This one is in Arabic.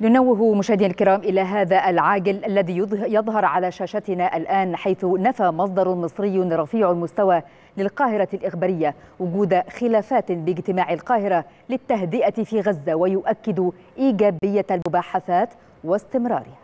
ننوه مشاهدينا الكرام إلى هذا العاجل الذي يظهر على شاشتنا الآن، حيث نفى مصدر مصري رفيع المستوى للقاهرة الإخبارية وجود خلافات باجتماع القاهرة للتهدئة في غزة، ويؤكد إيجابية المباحثات واستمرارها.